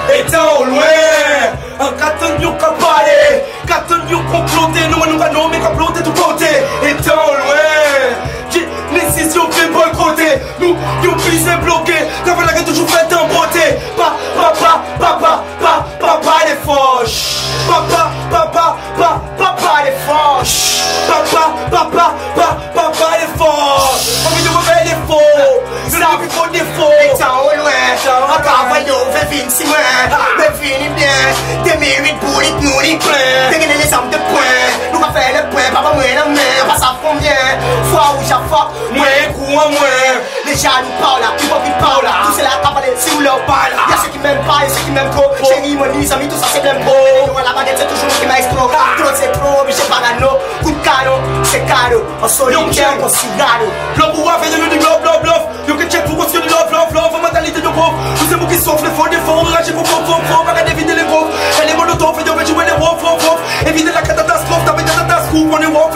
étant au loin. Un carton you qu'à parler, carton you comploter, nous allons mais comploter tout côté. Étant au loin, les si on fait boycotter, nous puissons bloquer, la valeur est toujours faite en beauté. Papa les fauches, papa les fauches, papa les fauches. On vient de réveiller les faux, nous n'avons plus de défauts. Étant au loin, en cavaillon, fait vine si loin, mais vine bien, des mérites pour les nous les pleins, dégainer les armes de poing, nous va faire le point, papa moi la main, on va savoir combien, fois où j'affaire, moins coup en moins, les jaloux parlent là, ils vont vite parler là, tout c'est la cavale, si vous leur parlez là, y'a ceux qui m'aiment pas et ceux qui m'aiment trop, chérie, mon ami, amis, tout ça c'est bien beau, la baguette c'est toujours qui m'a explosé, trop c'est trop, mais j'ai pas d'anneau, coup de cadeau, c'est cadeau, en solitaire, en cigaro, l'homme pour avoir fait du love, you can check pour qu'on se dit love, mentalité de pauvre, tous ces mots qui soufflent, les faux défauts, enragés pour faux, arrête d'éviter les pauvres, et les monotones, fait de jouer les pauvres, éviter la catastrophe, taper des catastrophes, on est